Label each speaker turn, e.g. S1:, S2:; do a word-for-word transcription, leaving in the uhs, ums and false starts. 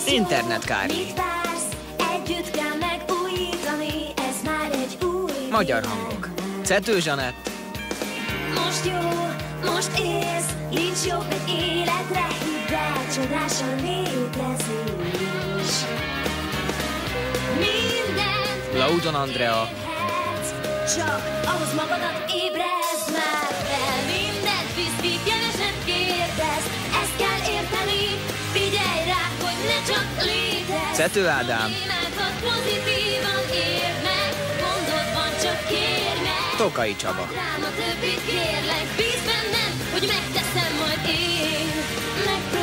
S1: Internet Kárli. Magyar hangok. Cető Zsanett.
S2: Most jó, most élsz, nincs jobb egy életre, hidd el, csodásan létezés. Mindent
S1: Laudon Andrea.
S2: megélhetsz, csak ahhoz magadat ébrezd már fel. Mindent visz ki, keveset kérdez, ezt kell érteni, figyelj rá, hogy ne csak létezz.
S1: Cető Ádám.
S2: Témákat pozitívan érd meg, gondod van, csak kérj meg.
S1: Tokai Csaba.
S2: Rám a többit kérlek, bízz bennem, hogy megteszem majd én. Meg